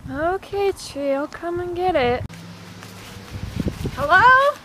Okay, tree, I'll come and get it. Hello?